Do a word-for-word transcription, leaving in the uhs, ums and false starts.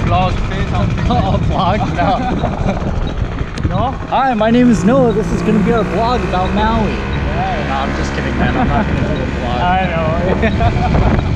vlog, say something. A vlog? No. No? Hi, my name is Noah. This is going to be our vlog about Maui. Yeah. No, I'm just kidding, man. I'm not going to do a vlog. I know.